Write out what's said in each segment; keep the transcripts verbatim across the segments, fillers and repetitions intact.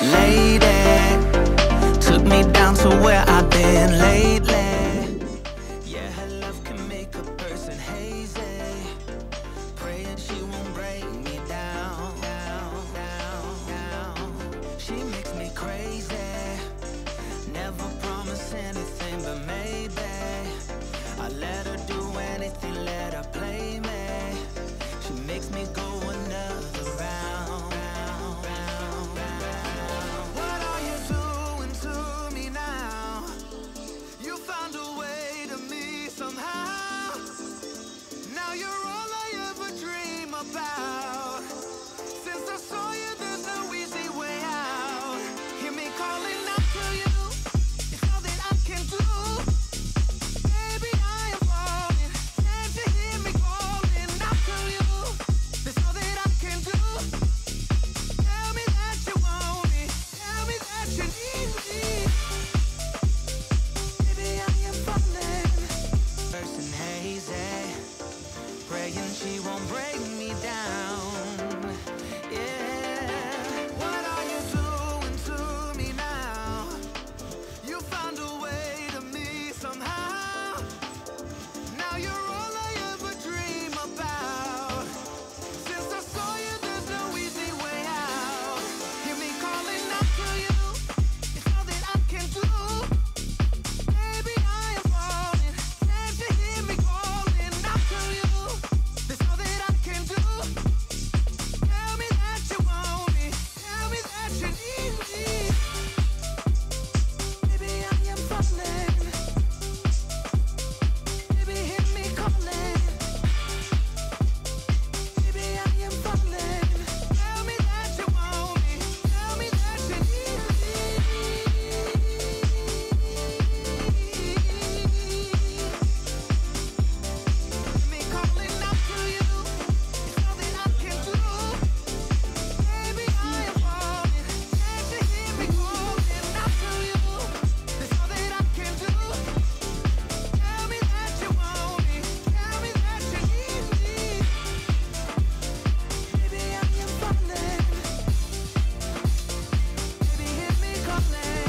Lady, took me down to where I've been lately. Yeah, her love can make a person hazy. Praying she won't break me down, down, down, down. She makes me crazy. Never promise anything, but maybe I let her do anything, let her play me. She makes me go another round, round, round, round. What are you doing to me now? You found a way to me somehow. Now you're all I ever dream about. Since I saw you, there's no easy way out. Hear me calling out to you. It's all that I can do. Baby, I am falling. Can't you hear me calling out to you? That's all that I can do. Tell me that you want me. Tell me that you need me. Baby, I am falling. Person hazy, praying she won't break me down. Yeah. What are you doing to me now? You found a way to me somehow. Now you're all I ever dream about. Since I saw you, there's no easy way out. Hear me calling out to you. It's all that I can do. Baby, I am falling. Can't you hear me calling out to you? That's all that I can do. Tell me that you want me. Tell me that you need me. Baby, I am falling. Baby, hear me calling. Baby, I am falling. Tell me that you want me. Tell me that you need me. Hear me calling out to you. It's all that I can do. Baby, I am falling. Can't you hear me calling out to you? That's all that I can do. Tell me that you want me. Tell me that you need me. Baby, I am falling. Baby, hear me calling.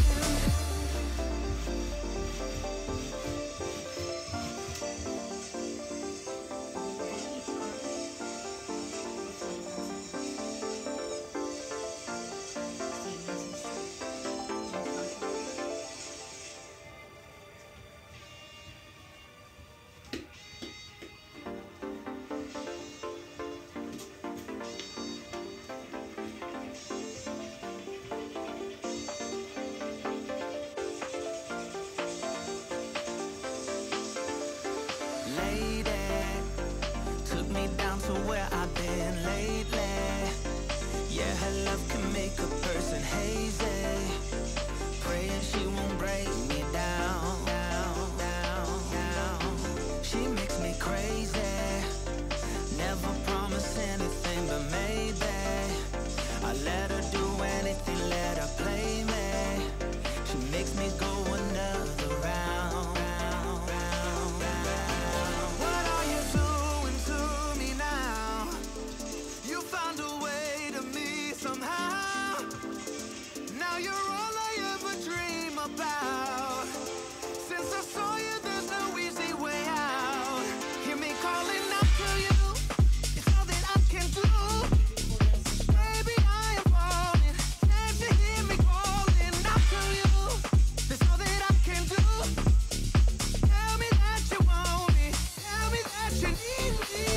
Lady, took me down to where I've been lately. Yeah, her love can make a person hazy. Praying she won't break me down, down, down, down. She makes me crazy. Never promise anything, but maybe I let her do anything, let her play me. She makes me go another round, round, round, round. What are you doing to me now? You found a way to me somehow. Now you're all I ever dream about. Since I saw you, there's no easy way out. Hear me calling out to you. It's all that I can do. Baby, I am falling. Can't you hear me calling out to you? That's all that I can do. Tell me that you want me. Tell me that you need me.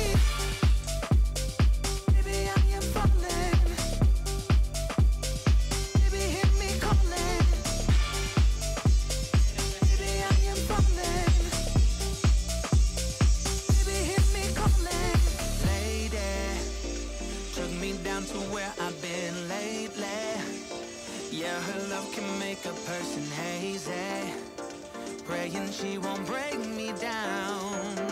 Baby, I am falling. Baby, hear me calling. Baby, I am falling. Baby, hear me calling. Lady, took me down to where I've been lately. Yeah, her love can make a person hazy. Praying she won't break me down.